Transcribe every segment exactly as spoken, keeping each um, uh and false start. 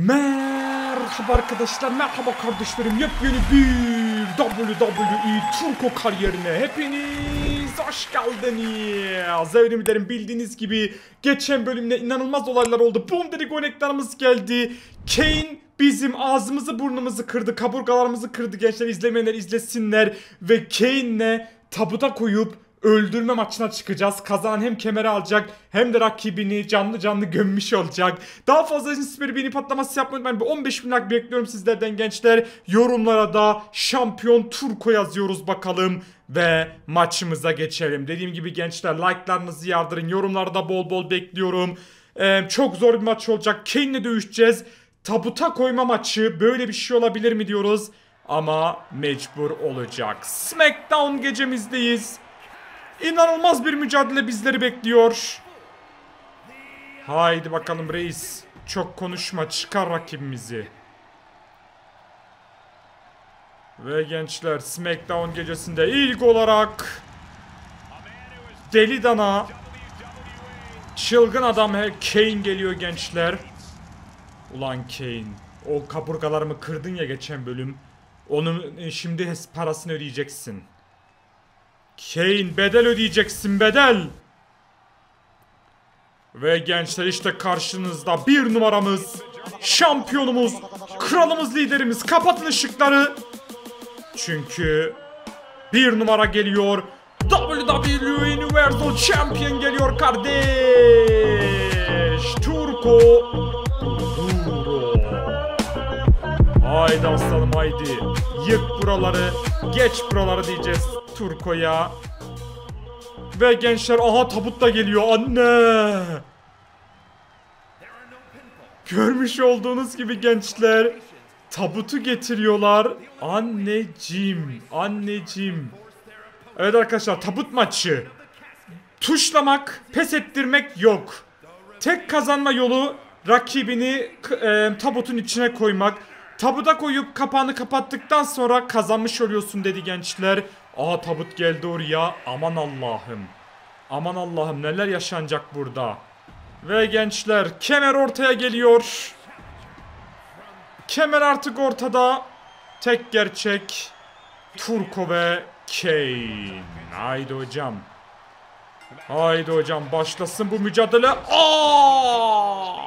Merhaba arkadaşlar, merhaba kardeşlerim. Yepyeni bir W W E Turco kariyerine hepiniz hoş geldiniz. Evrim ederim, bildiğiniz gibi geçen bölümde inanılmaz olaylar oldu. Boom dedik, örneklerimiz geldi. Kane bizim ağzımızı burnumuzu kırdı, kaburgalarımızı kırdı. Gençler, izlemeyenler izlesinler. Ve Kane'le tabuta koyup öldürme maçına çıkacağız. Kazanan hem kemeri alacak hem de rakibini canlı canlı gömmüş olacak. Daha fazla süper beğeni patlaması yapmayın. Ben bir on beş bin like bekliyorum sizlerden gençler. Yorumlara da şampiyon Turco yazıyoruz bakalım. Ve maçımıza geçelim. Dediğim gibi gençler, like'larınızı yardırın. Yorumlarda bol bol bekliyorum. Ee, çok zor bir maç olacak. Kane'le dövüşeceğiz. Tabuta koyma maçı, böyle bir şey olabilir mi diyoruz. Ama mecbur olacak. Smackdown gecemizdeyiz. İnanılmaz bir mücadele bizleri bekliyor. Haydi bakalım reis. Çok konuşma, çıkar rakibimizi. Ve gençler, Smackdown gecesinde ilk olarak Deli Dana, çılgın adam Kane geliyor gençler. Ulan Kane, o kaburgalarımı kırdın ya geçen bölüm. Onun şimdi parasını ödeyeceksin. Kane, bedel ödeyeceksin, bedel. Ve gençler, işte karşınızda bir numaramız, şampiyonumuz, kralımız, liderimiz. Kapatın ışıkları. Çünkü bir numara geliyor. W W E Universal Champion geliyor kardeş. Turco Duro. Haydi aslanım, haydi. Yık buraları, geç buraları diyeceğiz Turco'ya. Ve gençler, aha tabut da geliyor, anne. Görmüş olduğunuz gibi gençler, tabutu getiriyorlar. Anneciğim, anneciğim. Evet arkadaşlar, tabut maçı. Tuşlamak, pes ettirmek yok. Tek kazanma yolu rakibini e, tabutun içine koymak. Tabuta koyup kapağını kapattıktan sonra kazanmış oluyorsun dedi gençler. Aha, tabut geldi oraya. Aman Allah'ım. Aman Allah'ım, neler yaşanacak burada. Ve gençler, kemer ortaya geliyor. Kemer artık ortada. Tek gerçek Turco ve Kane. Haydi hocam. Haydi hocam, başlasın bu mücadele. Aa!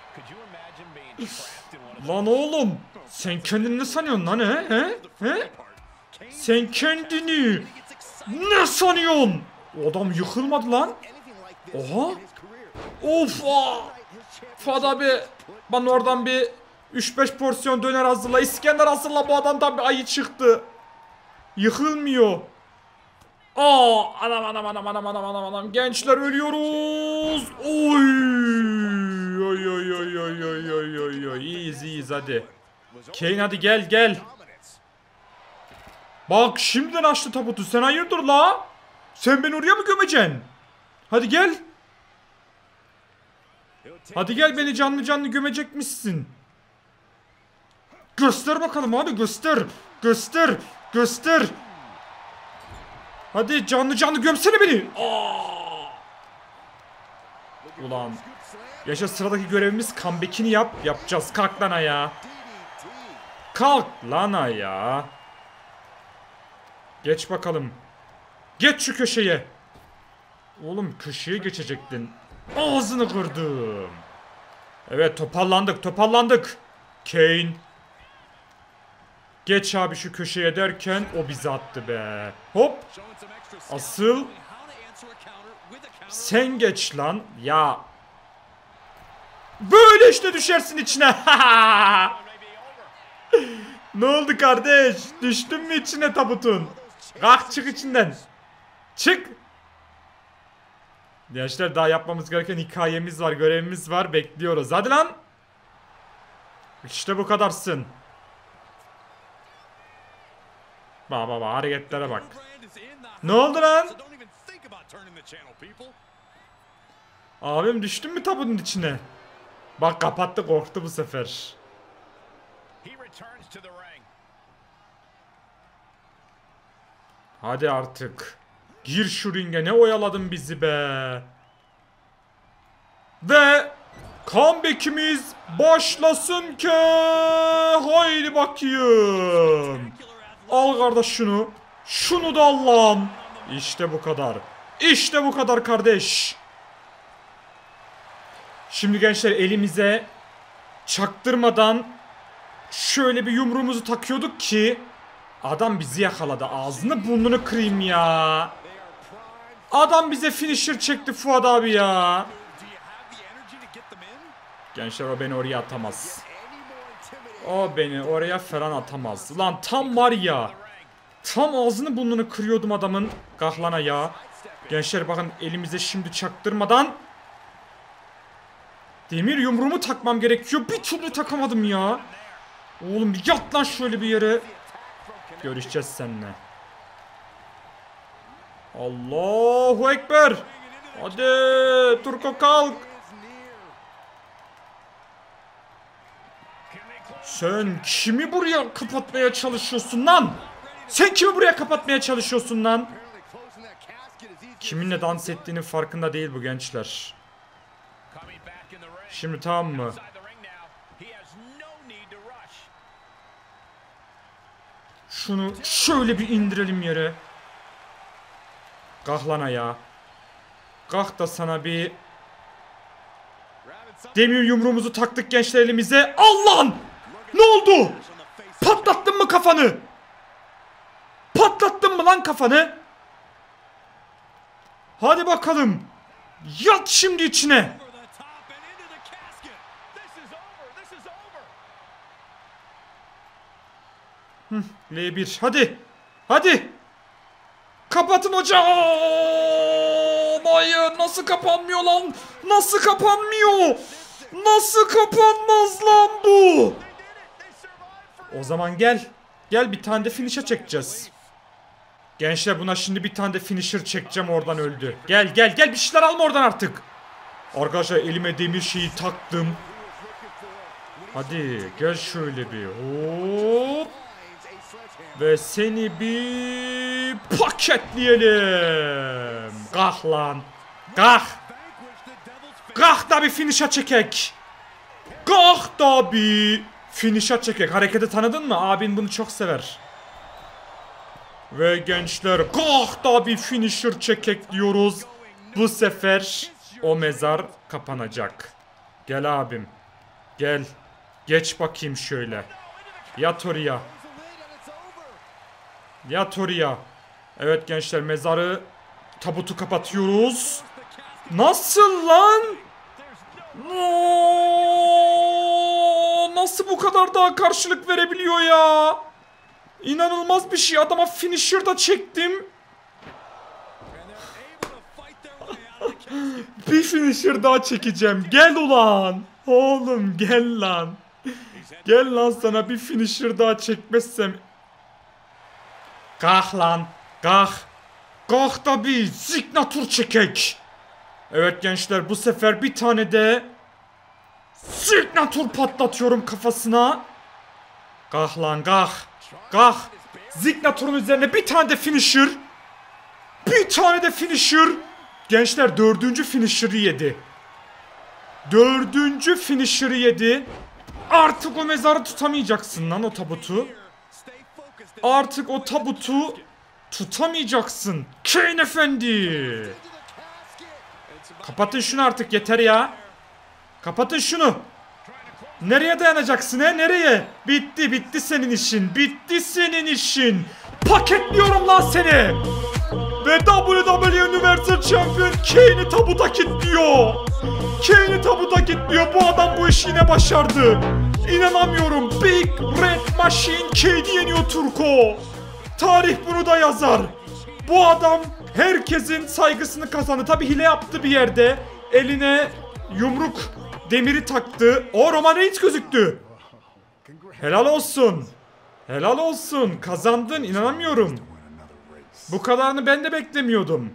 Lan oğlum, sen kendini ne sanıyorsun lan, he? He? He? Sen kendini ne sanıyorsun? O adam yıkılmadı lan. Oha. Of. Fada bir, bana oradan bir üç beş porsiyon döner hazırla, İskender hazırla, bu adamdan bir ayı çıktı. Yıkılmıyor. Aa, anam anam anam anam anam anam anam. Gençler, ölüyoruz. Oy. Oy oy oy oy oy oy oy oy. İyiyiz iyiyiz, hadi. Kane, hadi gel gel. Bak, şimdiden açtı tabutu. Sen hayırdır la? Sen beni oraya mı gömeceksin? Hadi gel. Hadi gel, beni canlı canlı gömecekmişsin. Göster bakalım, hadi göster. Göster. Göster. Hadi canlı canlı gömsene beni. Aa! Ulan. Yaşa, sıradaki görevimiz comeback'ini yap. Yapacağız. Kalk lan ayağa. Kalk lan ayağa. Geç bakalım. Geç şu köşeye. Oğlum, köşeye geçecektin. Ağzını kırdım. Evet, toparlandık toparlandık. Kane. Geç abi şu köşeye derken o bizi attı be. Hop. Asıl sen geç lan. Ya. Böyle işte düşersin içine. Ne oldu kardeş? Düştün mü içine tabutun? Kalk, çık içinden. Çık. Gençler, daha yapmamız gereken hikayemiz var, görevimiz var, bekliyoruz. Hadi lan. İşte bu kadarsın. Bak bak bak, hareketlere bak. Ne oldu lan? Abim, düştün mü tabutun içine? Bak, kapattı, korktu bu sefer. Hadi artık. Gir şu ringe, ne oyaladın bizi be. Ve Comeback'imiz başlasın ki. Haydi bakayım. Al kardeş şunu. Şunu da al lan. İşte bu kadar. İşte bu kadar kardeş. Şimdi gençler elimize çaktırmadan şöyle bir yumruğumuzu takıyorduk ki adam bizi yakaladı. Ağzını burnunu kırayım ya. Adam bize finisher çekti Fuat abi ya. Gençler o beni oraya atamaz. O beni oraya falan atamaz. Lan tam var ya. Tam ağzını burnunu kırıyordum adamın. Kahlana ya. Gençler bakın elimize şimdi çaktırmadan demir yumruğumu takmam gerekiyor. Bir türlü takamadım ya. Oğlum yat lan şöyle bir yere. Görüşeceğiz seninle. Allahu Ekber. Hadi Turko kalk. Sen kimi buraya kapatmaya çalışıyorsun lan? Sen kimi buraya kapatmaya çalışıyorsun lan? Kiminle dans ettiğinin farkında değil bu gençler. Şimdi tamam mı? Şunu şöyle bir indirelim yere. Kahlana ya. Kalk da sana bir demir yumruğumuzu taktık gençler elimize. Allah'ım! Ne oldu? Patlattın mı kafanı? Patlattın mı lan kafanı? Hadi bakalım. Yat şimdi içine. Hı, L bir hadi. Hadi. Kapatın hocam. Hayır nasıl kapanmıyor lan? Nasıl kapanmıyor? Nasıl kapanmaz lan bu? O zaman gel. Gel bir tane de finish'e çekeceğiz. Gençler buna şimdi bir tane de finisher çekeceğim, oradan öldü. Gel gel gel bir şeyler alma oradan artık. Arkadaşlar elime demir şeyi taktım. Hadi gel şöyle bir hop. Ve seni bir paketleyelim. Kalk lan. Kalk. Kalk da bir finish'e çekek. Kalk da bir finish'e çekek. Hareketi tanıdın mı? Abin bunu çok sever. Ve gençler kalk da bir finisher çekek diyoruz. Bu sefer o mezar kapanacak. Gel abim. Gel. Geç bakayım şöyle. Yat oraya. Yat oraya. Evet gençler mezarı, tabutu kapatıyoruz. Nasıl lan? Oo, nasıl bu kadar daha karşılık verebiliyor ya? İnanılmaz bir şey. Adama finisher da çektim. Bir finisher daha çekeceğim. Gel ulan. Oğlum gel lan. Gel lan, sana bir finisher daha çekmezsem. Kalk lan. Kalk. Kalk da bir signature çekek. Evet gençler bu sefer bir tane de signature patlatıyorum kafasına. Kalk lan kalk. Kalk. Signature'un üzerine bir tane de finisher. Bir tane de finisher. Gençler dördüncü finisher'ı yedi. Dördüncü finisher'ı yedi. Artık o mezarı tutamayacaksın lan, o tabutu. Artık o tabutu tutamayacaksın Kane efendi. Kapatın şunu artık, yeter ya. Kapatın şunu. Nereye dayanacaksın he, nereye? Bitti bitti senin işin. Bitti senin işin. Paketliyorum lan seni. Ve W W E Universal Champion Kane'i tabuta kilitliyor. Kane'i tabuta kilitliyor. Bu adam bu işi yine başardı. İnanamıyorum. Big Red Machine Kane'i yeniyor Turko. Tarih bunu da yazar. Bu adam herkesin saygısını kazandı. Tabi hile yaptı bir yerde. Eline yumruk demiri taktı. O Roman Reigns gözüktü. Helal olsun. Helal olsun. Kazandın. İnanamıyorum. Bu kadarını ben de beklemiyordum.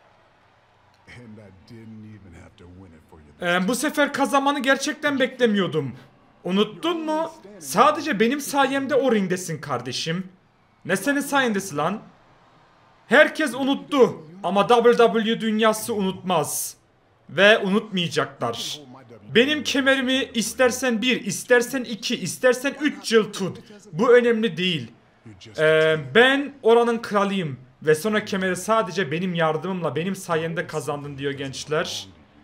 Ee, bu sefer kazanmanı gerçekten beklemiyordum. Unuttun mu? Sadece benim sayemde o ringdesin kardeşim. Ne senin sayendesin lan? Herkes unuttu. Ama W W E dünyası unutmaz. Ve unutmayacaklar. Benim kemerimi istersen bir, istersen iki, istersen üç yıl tut. Bu önemli değil. Ee, ben oranın kralıyım. Ve sonra kemeri sadece benim yardımımla, benim sayemde kazandın diyor gençler.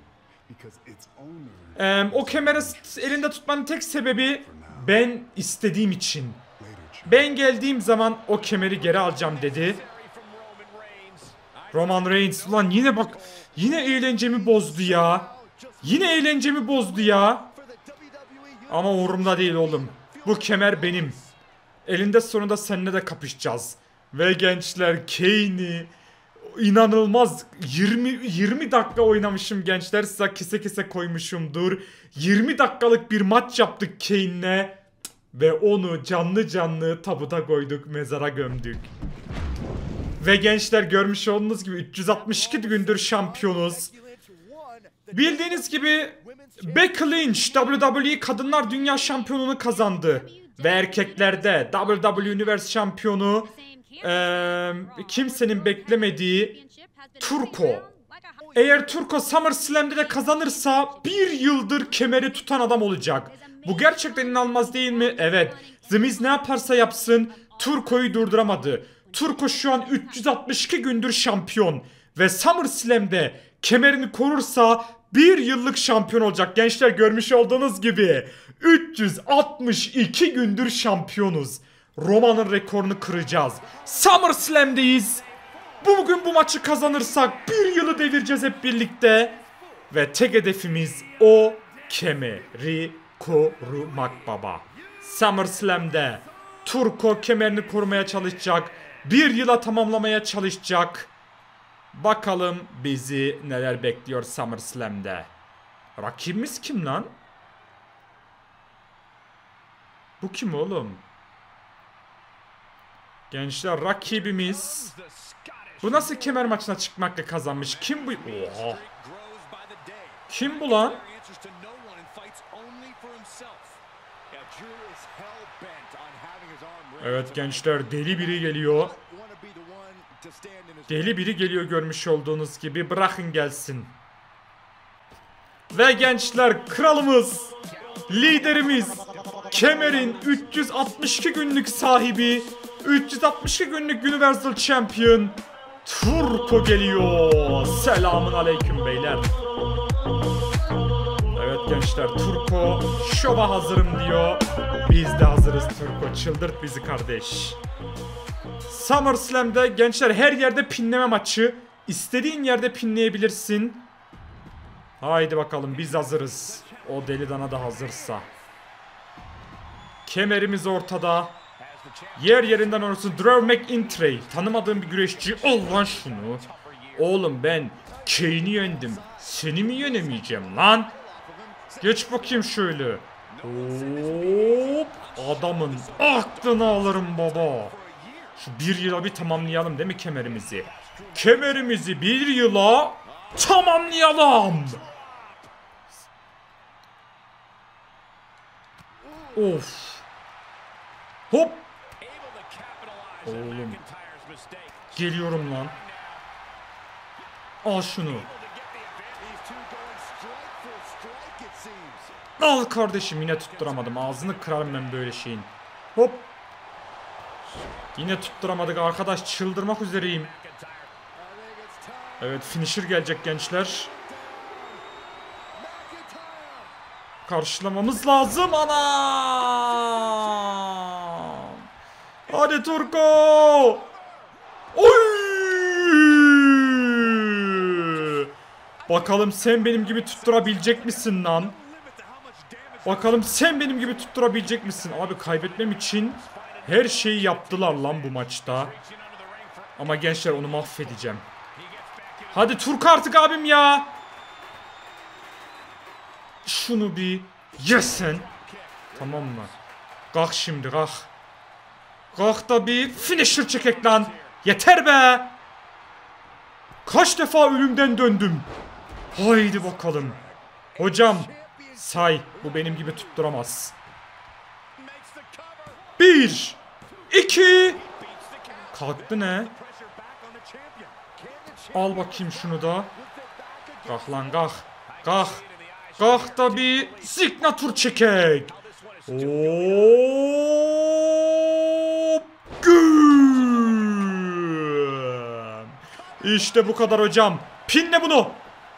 Ee, o kemeri elinde tutmanın tek sebebi ben istediğim için. Ben geldiğim zaman o kemeri geri alacağım dedi. Roman Reigns, ulan yine bak, yine eğlencemi bozdu ya. Yine eğlencemi bozdu ya. Ama umurumda değil oğlum. Bu kemer benim. Elinde sonunda seninle de kapışacağız. Ve gençler, Kane'i inanılmaz yirmi yirmi dakika oynamışım gençler, size kese kese koymuşumdur. yirmi dakikalık bir maç yaptık Kane'le ve onu canlı canlı tabuta koyduk, mezara gömdük. Ve gençler, görmüş olduğunuz gibi üç yüz altmış iki gündür şampiyonuz. Bildiğiniz gibi Becky Lynch W W E Kadınlar Dünya Şampiyonu'nu kazandı. Ve erkeklerde W W E Universe Şampiyonu ee, kimsenin beklemediği Turco. Eğer Turco SummerSlam'de de kazanırsa bir yıldır kemeri tutan adam olacak. Bu gerçekten inanılmaz değil mi? Evet. The Miz ne yaparsa yapsın Turco'yu durduramadı. Turco şu an üç yüz altmış iki gündür şampiyon. Ve SummerSlam'de kemerini korursa bir yıllık şampiyon olacak. Gençler, görmüş olduğunuz gibi üç yüz altmış iki gündür şampiyonuz. Roman'ın rekorunu kıracağız. SummerSlam'deyiz. Bugün bu maçı kazanırsak bir yılı devireceğiz hep birlikte. Ve tek hedefimiz o kemeri korumak baba. SummerSlam'de Turco kemerini korumaya çalışacak. Bir yıla tamamlamaya çalışacak. Bakalım bizi neler bekliyor SummerSlam'de. Rakibimiz kim lan? Bu kim oğlum? Gençler, rakibimiz. Bu nasıl kemer maçına çıkmakla kazanmış? Kim bu? Oha. Kim bu lan? Evet gençler, deli biri geliyor. Deli biri geliyor görmüş olduğunuz gibi. Bırakın gelsin. Ve gençler, kralımız, liderimiz, kemerin üç yüz altmış iki günlük sahibi, üç yüz altmış iki günlük Universal Champion Turco geliyor. Selamun aleyküm beyler. Evet gençler, Turco şova hazırım diyor. Biz de hazırız Turco. Çıldırt bizi kardeş. SummerSlam'de gençler her yerde pinleme maçı. İstediğin yerde pinleyebilirsin. Haydi bakalım, biz hazırız. O deli dana da hazırsa. Kemerimiz ortada. Yer yerinden orası Drew McIntyre. Tanımadığım bir güreşçi. Al lan şunu. Oğlum, ben Kane'i yendim. Seni mi yenemeyeceğim lan? Geç bakayım şöyle. Hop. Adamın aklını alırım baba. Şu bir yıla bir tamamlayalım değil mi kemerimizi? Kemerimizi bir yıla tamamlayalım. Of. Hop. Oğlum. Geliyorum lan. Al şunu. Al kardeşim, yine tutturamadım. Ağzını kırarım ben böyle şeyin. Hop. Yine tutturamadık arkadaş, çıldırmak üzereyim. Evet, finisher gelecek gençler. Karşılamamız lazım anam. Hadi Turco. Oy! Bakalım sen benim gibi tutturabilecek misin lan? Bakalım sen benim gibi tutturabilecek misin? Abi, kaybetmem için her şeyi yaptılar lan bu maçta. Ama gençler, onu mahvedeceğim. Hadi Turco artık abim ya. Şunu bir yesen. Tamam mı? Kalk şimdi, kalk. Kalk da bir finisher çekek lan. Yeter be. Kaç defa ölümden döndüm. Haydi bakalım. Hocam say, bu benim gibi tutturamaz. Bir, iki. Kalktı ne? Al bakayım şunu da. Kalk lan, kalk. Kalk. Kalk da bir signature çekek. Hop. Güm. İşte bu kadar hocam. Pinle bunu.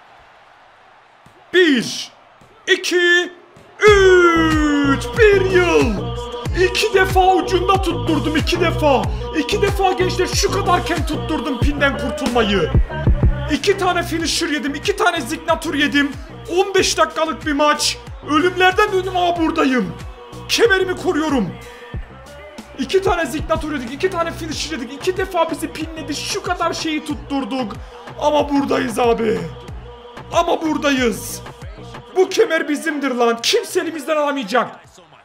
Bir. iki. Üç. Bir yıl. İki defa ucunda tutturdum. iki defa. İki defa gençler şu kadarken tutturdum pinden kurtulmayı. İki tane finisher yedim. iki tane signature yedim. on beş dakikalık bir maç. Ölümlerden döndüm ama buradayım. Kemerimi koruyorum. İki tane signature yedik. iki tane finisher yedik. iki defa bizi pinledi. Şu kadar şeyi tutturduk. Ama buradayız abi. Ama buradayız. Bu kemer bizimdir lan. Kimse elimizden alamayacak.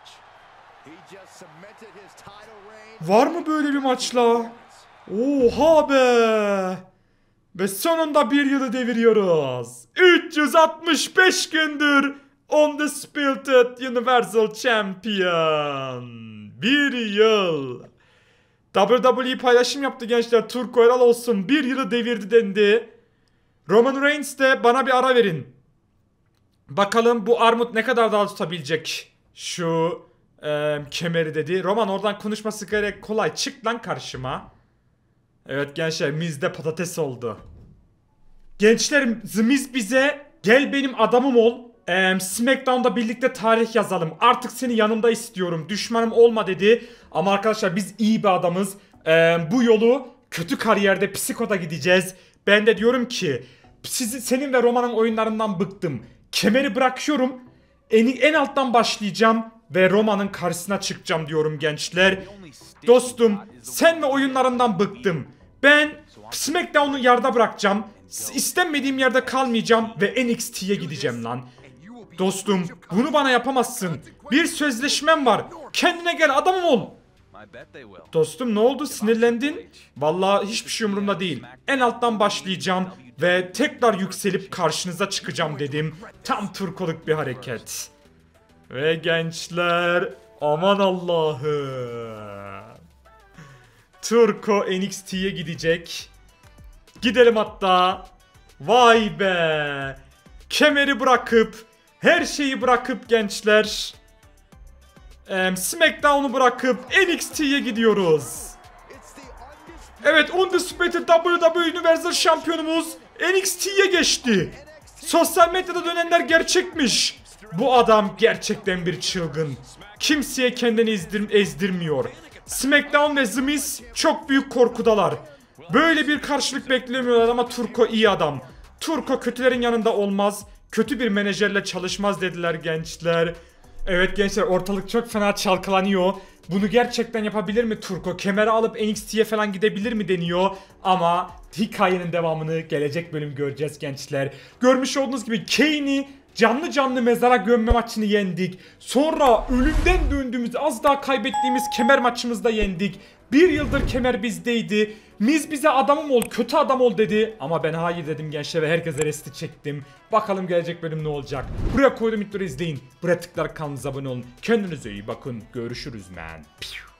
Var mı böyle bir maçla? Oha be. Ve sonunda bir yılı deviriyoruz. üç yüz altmış beş gündür Undisputed Universal Champion. Bir yıl. W W E paylaşım yaptı gençler. Turko helal olsun. Bir yılı devirdi dendi. Roman Reigns de bana bir ara verin. Bakalım bu armut ne kadar daha tutabilecek şu e, kemeri dedi. Roman oradan konuşması gerek kolay. Çık lan karşıma. Evet gençler Miz de patates oldu. Gençler The Miz bize gel benim adamım ol. Ee, Smackdown'da birlikte tarih yazalım. Artık seni yanımda istiyorum. Düşmanım olma dedi. Ama arkadaşlar biz iyi bir adamız. Ee, bu yolu kötü kariyerde psikoda gideceğiz. Ben de diyorum ki sizi, senin ve Roman'ın oyunlarından bıktım. Kemeri bırakıyorum. En, en alttan başlayacağım. Ve Roman'ın karşısına çıkacağım diyorum gençler. Dostum sen ve oyunlarından bıktım. Ben Smackdown'u yerde bırakacağım. İstenmediğim yerde kalmayacağım ve N X T'ye gideceğim lan. Dostum bunu bana yapamazsın. Bir sözleşmem var. Kendine gel adamım ol. Dostum ne oldu sinirlendin? Vallahi hiçbir şey umurumda değil. En alttan başlayacağım ve tekrar yükselip karşınıza çıkacağım dedim. Tam turkoluk bir hareket. Ve gençler aman Allah'ım. Turko N X T'ye gidecek. Gidelim hatta. Vay be. Kemeri bırakıp her şeyi bırakıp gençler ee, Smackdown'u bırakıp N X T'ye gidiyoruz. Evet Undisputed W W E Universal şampiyonumuz N X T'ye geçti. Sosyal medyada dönenler gerçekmiş. Bu adam gerçekten bir çılgın. Kimseye kendini ezdir ezdirmiyor. Smackdown ve The Miz çok büyük korkudalar. Böyle bir karşılık beklemiyorlar ama Turko iyi adam. Turko kötülerin yanında olmaz. Kötü bir menajerle çalışmaz dediler gençler. Evet gençler ortalık çok fena çalkalanıyor. Bunu gerçekten yapabilir mi Turko? Kemeri alıp N X T'ye falan gidebilir mi deniyor. Ama hikayenin devamını gelecek bölüm göreceğiz gençler. Görmüş olduğunuz gibi Kane'i canlı canlı mezara gömme maçını yendik. Sonra ölümden döndüğümüz az daha kaybettiğimiz kemer maçımızda yendik. Bir yıldır kemer bizdeydi. Miz bize adamım ol, kötü adam ol dedi. Ama ben hayır dedim gençler ve herkese resti çektim. Bakalım gelecek bölüm ne olacak. Buraya koydum videoları izleyin. Buraya tıklayarak kanalımıza abone olun. Kendinize iyi bakın. Görüşürüz man.